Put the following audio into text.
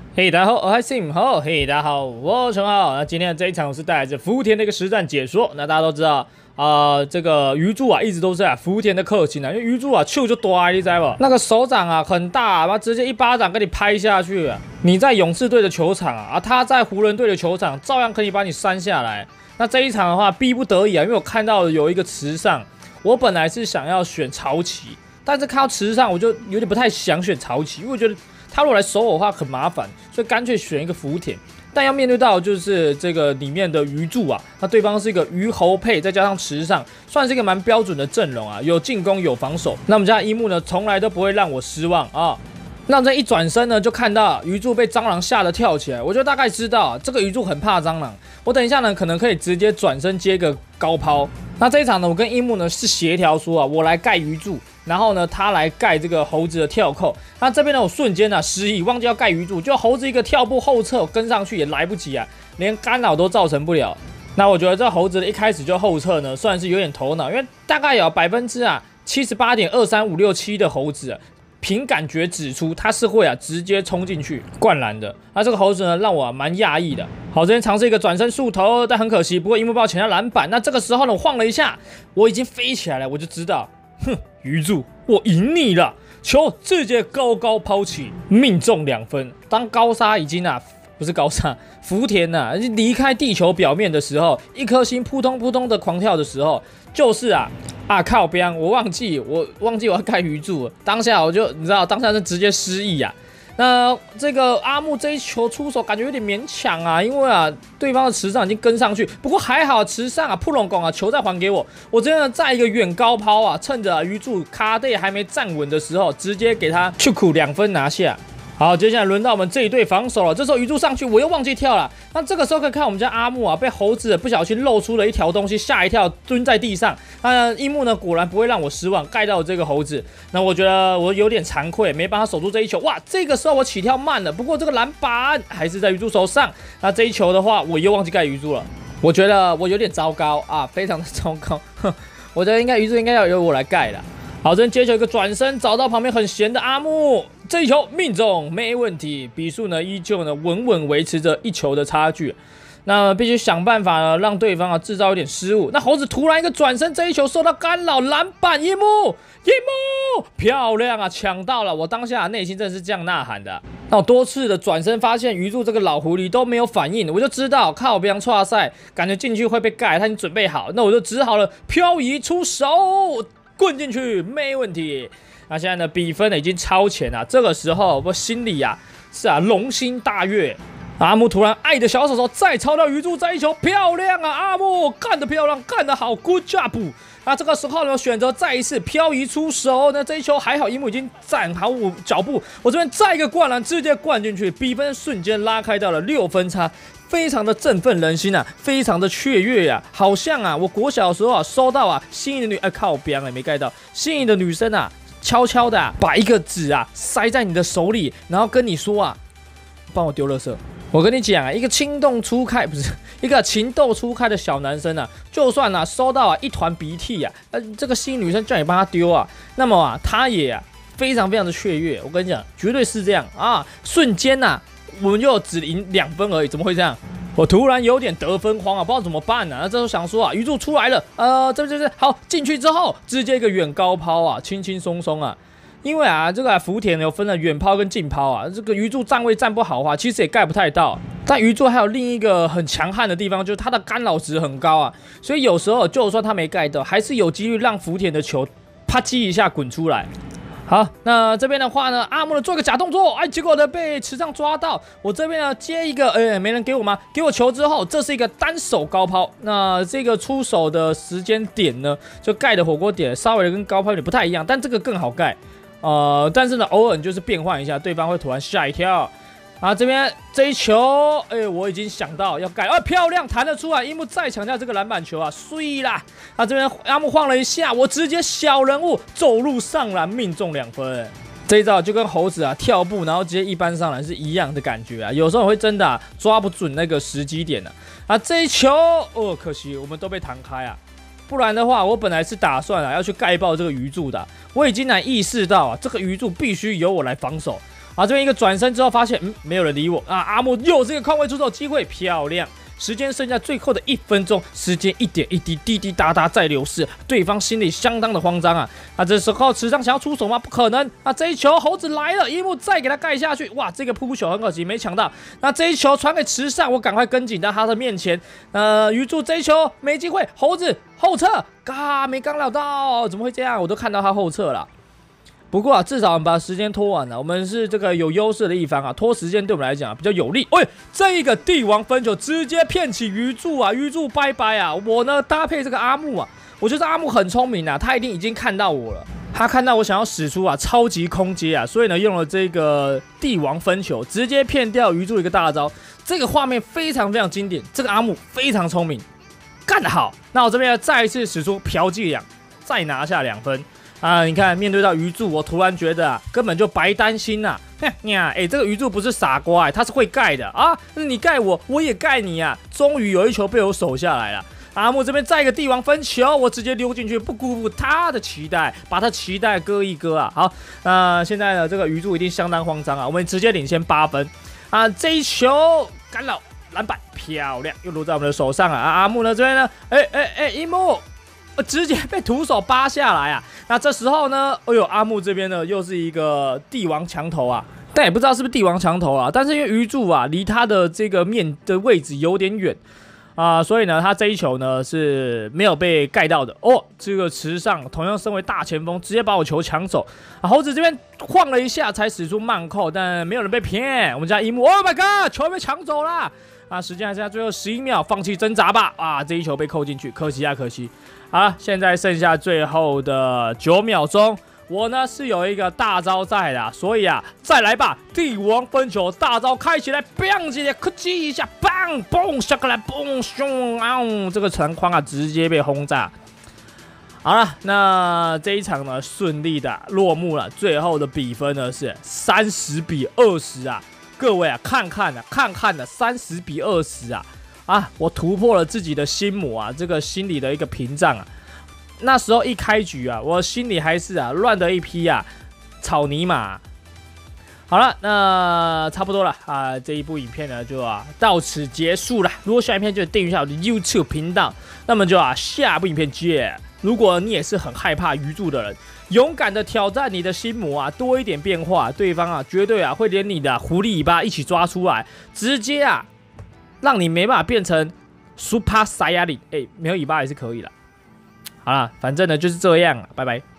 嘿，大家好，我是 Sim 好，嘿，大家好，我陈浩。那今天的这一场我是带来自福田的一个实战解说。那大家都知道这个鱼柱啊，一直都是福田的克星啊，因为鱼柱啊，球就大，你知道不？那个手掌啊很大，他直接一巴掌给你拍下去啊！你在勇士队的球场啊，他在湖人队的球场，照样可以把你扇下来。那这一场的话，逼不得已啊，因为我看到有一个池上，我本来是想要选潮崎，但是看到池上，我就有点不太想选潮崎，因为我觉得他如果来守我的话很麻烦，所以干脆选一个福田。但要面对到就是这个里面的鱼柱啊，那对方是一个鱼猴配，再加上池上，算是一个蛮标准的阵容啊，有进攻有防守。那我们家樱木呢，从来都不会让我失望啊。那这一转身呢，就看到鱼柱被蟑螂吓得跳起来，我就大概知道这个鱼柱很怕蟑螂。我等一下呢，可能可以直接转身接个高抛。那这一场呢，我跟樱木呢是协调说啊，我来盖鱼柱，然后呢他来盖这个猴子的跳扣。那这边呢，我瞬间啊失忆，忘记要盖鱼柱，就猴子一个跳步后撤跟上去也来不及啊，连干扰都造成不了。那我觉得这猴子一开始就后撤呢，算是有点头脑，因为大概有78.23567%的猴子啊。凭感觉指出他是会直接冲进去灌篮的。那这个猴子呢，让我蛮讶异的。好，这边尝试一个转身速投，但很可惜，不过樱木帮我抢下篮板。那这个时候呢，我晃了一下，我已经飞起来了，我就知道，鱼柱，我赢你了。球直接高高抛起，命中2分。当高沙已经不是高沙，福田离开地球表面的时候，一颗心扑通扑通的狂跳的时候，就是靠边，我忘记我要盖鱼柱了。当下我就你知道，当下是直接失忆啊。那这个阿木这一球出手感觉有点勉强啊，因为对方的池上已经跟上去，不过还好池上扑龙拱球再还给我，我真的在一个远高抛趁着鱼柱卡队还没站稳的时候，直接给他去苦2分拿下。好，接下来轮到我们这一队防守了。这时候鱼柱上去，我又忘记跳了。那这个时候可以看我们家阿木被猴子不小心露出了一条东西，吓一跳，蹲在地上。樱木呢，果然不会让我失望，盖到这个猴子。那我觉得我有点惭愧，没帮他守住这一球。哇，这个时候我起跳慢了，不过这个篮板还是在鱼柱手上。那这一球的话，我又忘记盖鱼柱了。我觉得我有点糟糕非常的糟糕。我觉得鱼柱应该要由我来盖了。好，这边接球一个转身，找到旁边很闲的阿木，这一球命中，没问题。比数呢依旧呢稳稳维持着1球的差距。那必须想办法呢让对方制造一点失误。那猴子突然一个转身，这一球受到干扰，篮板樱木漂亮抢到了！我当下内心真的是这样呐喊的。那我多次的转身发现鱼柱这个老狐狸都没有反应，我就知道靠边挫赛，感觉进去会被盖，他已经准备好，那我就只好了漂移出手。棍进去没问题。那现在呢，比分已经超前了。这个时候我心里是龙心大悦。阿木突然爱的小手手再抄到鱼柱这一球，漂亮阿木干得漂亮，干得好 ，good job。那这个时候呢，选择再一次漂移出手。那这一球还好，樱木已经站好脚步，我这边再一个灌篮，直接灌进去，比分瞬间拉开到了6分差。非常的振奋人心非常的雀跃好像我国小的时候收到心仪的靠边没盖到，心仪的女生悄悄的把一个纸塞在你的手里，然后跟你说帮我丢垃圾。我跟你讲一个情窦初开的小男生就算收到一团鼻涕这个心仪女生叫你帮他丢那么他也非常非常的雀跃。我跟你讲，绝对是这样瞬间我们就只赢2分而已，怎么会这样？我突然有点得分慌不知道怎么办那这时候想说鱼柱出来了，这好进去之后，直接一个远高抛轻轻松松因为这个福田有分了远抛跟近抛这个鱼柱站位站不好的话，其实也盖不太到。但鱼柱还有另一个很强悍的地方，就是它的干扰值很高所以有时候就算它没盖到，还是有几率让福田的球啪叽一下滚出来。好，那这边的话呢，阿木呢做个假动作，结果呢被池上抓到。我这边呢接一个，没人给我吗？给我球之后，这是一个单手高抛。那这个出手的时间点呢，就盖的火锅点稍微跟高抛有点不太一样，但这个更好盖。但是呢，偶尔就是变换一下，对方会突然吓一跳。这边这一球，我已经想到要盖，漂亮弹了出来，樱木再抢下这个篮板球碎啦！这边阿木晃了一下，我直接小人物走路上篮命中2分。这一招就跟猴子跳步，然后直接一般上篮是一样的感觉有时候会真的抓不准那个时机点这一球可惜我们都被弹开不然的话，我本来是打算要去盖爆这个鱼柱的。我已经意识到这个鱼柱必须由我来防守好，这边一个转身之后发现，没有人理我啊！阿木又是一个空位出手机会，漂亮！时间剩下最后的1分钟，时间一点一滴，滴滴答答在流逝，对方心里相当的慌张啊！那这时候池上想要出手吗？不可能！那这一球猴子来了，樱木再给他盖下去，哇，这个扑球很可惜没抢到。那这一球传给池上，我赶快跟紧到他的面前。鱼柱这一球没机会，猴子后撤，没刚料到，怎么会这样？我都看到他后撤了。不过至少我们把时间拖完了，我们是这个有优势的一方啊，拖时间对我们来讲比较有利。这一个帝王分球直接骗起鱼柱啊，鱼柱拜拜啊！我呢搭配这个阿木啊，我觉得阿木很聪明啊，他一定已经看到我了，他看到我想要使出超级空接啊，所以呢用了这个帝王分球，直接骗掉鱼柱一个大招。这个画面非常非常经典，这个阿木非常聪明，干得好！那我这边再一次使出嫖伎俩，再拿下2分。你看，面对到鱼柱，我突然觉得根本就白担心呐！这个鱼柱不是傻瓜，他是会盖的啊！你盖我，我也盖你啊！终于有一球被我守下来了。阿木这边再一个帝王分球，我直接溜进去，不辜负他的期待，把他期待割一割啊！好，现在呢，这个鱼柱一定相当慌张啊！我们直接领先8分啊！这一球干扰篮板，漂亮，又落在我们的手上啊！阿木呢这边呢，樱木。直接被徒手扒下来啊！那这时候呢，阿木这边呢又是一个帝王墙头啊，但也不知道是不是帝王墙头啊。但是因为鱼柱啊离他的这个面的位置有点远啊，所以呢他这一球呢是没有被盖到的哦。这个池上同样身为大前锋，直接把我球抢走啊！猴子这边晃了一下才使出慢扣，但没有人被骗。我们家樱木 ，Oh my god， 球被抢走了啊！时间还剩下最后11秒，放弃挣扎吧！啊，这一球被扣进去，可惜啊，可惜。好了，现在剩下最后的9秒钟，我呢是有一个大招在的，所以再来吧！帝王分球大招开起来 ，bang 起来，咔叽一下 ，bang 嘣下过来，嘣咻啊！这个篮筐直接被轰炸。好了，那这一场呢顺利的落幕了，最后的比分呢是30比20啊！各位看看的30比20啊！我突破了自己的心魔啊，这个心理的一个屏障啊。那时候一开局啊，我心里还是乱的一匹草泥马。好了，那差不多了啊，这一部影片呢就到此结束了。如果喜欢影片，就订阅一下我的 YouTube 频道。那么就下部影片见。如果你也是很害怕鱼柱的人，勇敢的挑战你的心魔多一点变化，对方绝对会连你的狐狸尾巴一起抓出来，直接让你没办法变成 Super Saiyajin， 没有尾巴也是可以的。好啦，反正呢就是这样，拜拜。